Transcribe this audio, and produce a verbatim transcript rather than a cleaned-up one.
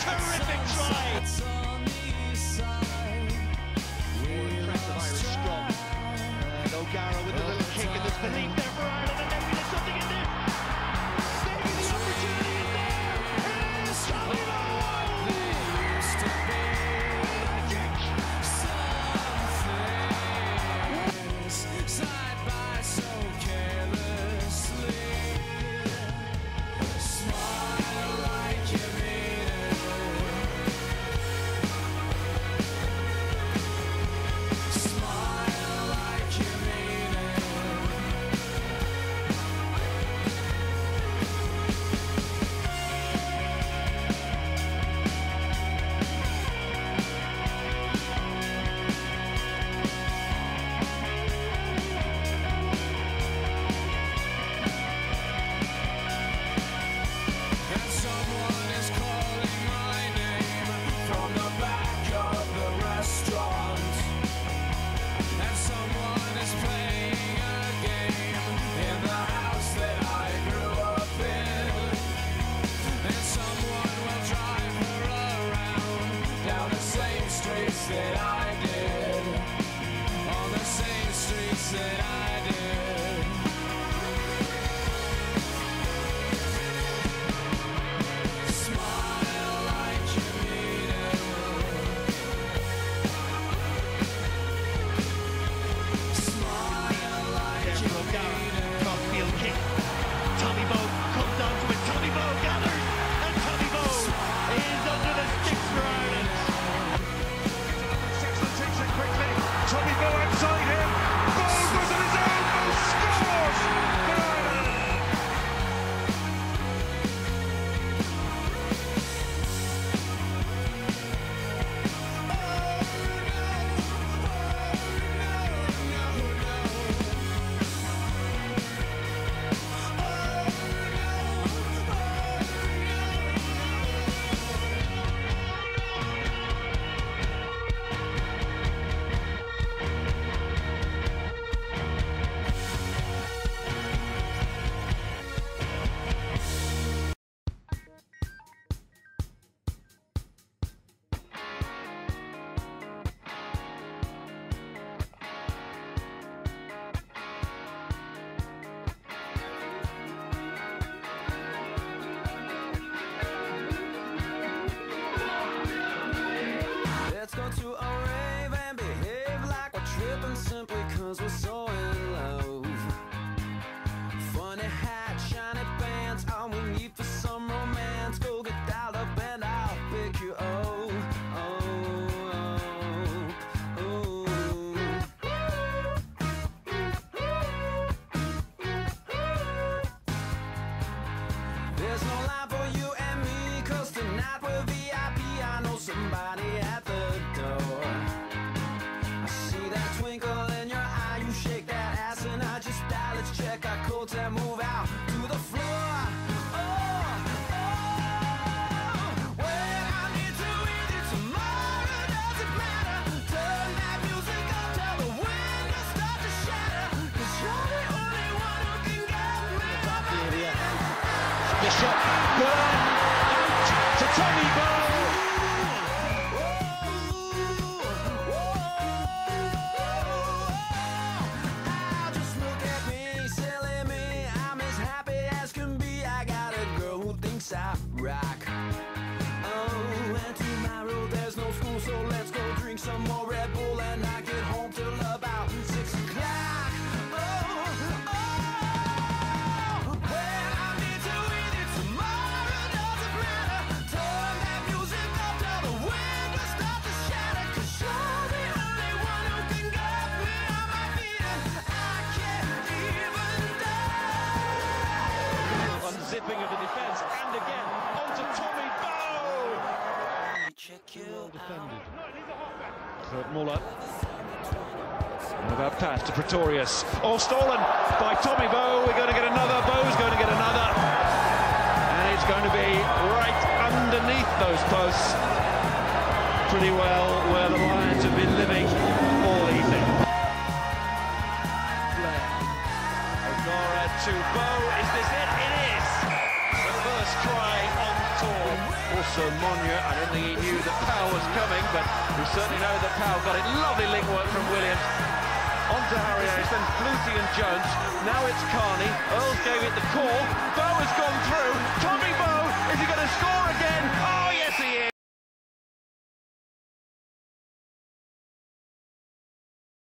Terrific try. Impressive Irish scrum. And O'Gara with a little kick, and there's belief there for Ireland, and maybe there's something in this. Maybe the opportunity is there. Here's Tommy Bowe. That I did, on the same streets that I did. Smile like you mean it. Smile like you mean it. Crossfield kick. Tommy Bowe comes onto it. Tommy Bowe gathers, and Tommy Bowe is under the sticks for Ireland. Tommy Bowe outside him. Bowe goes on his own. Bowe scores for Ireland. Let's go to a rave and behave like we're tripping simply cause we're so in love. Funny hat, shiny pants, all we need for some romance. Go get dialed up and I'll pick you up. Oh, oh, oh. There's no line for you and me, cause tonight we're V I P. I know somebody at the door. I see that twinkle in your eye, you shake that ass and I just die. Let's check our coats and move out to the floor. Oh, oh, well, I need to with you tomorrow, doesn't matter. Turn that music up till the windows start to shatter, cause you're the only one who can get me up. The shot, good, out to Tommy Bowe. I rock. Oh, and tomorrow there's no school, so let's go drink some more Red Bull and not get home till about six o'clock. Oh, oh, well, I need to with you tomorrow, doesn't matter. Turn that music up till the windows start to shatter, cause you're the only one who can get me on my feet, and I can't even die. Unzipping of the defence, and again onto Tommy Bowe. Well defended. Kurt Muller. And about pass to Pretorius. All stolen by Tommy Bowe. We're going to get another. Bowe's going to get another. And it's going to be right underneath those posts. Pretty well where the Lions have been living all evening. Blair. O'Gara to Bowe. Is this it? It is! The first try on tour. Also Monya, I don't think he knew that Powell was coming, but we certainly know that Powell got it. Lovely link work from Williams. On to Harry Hayes, then Flutie and Jones. Now it's Carney. Earls gave it the call. Bowen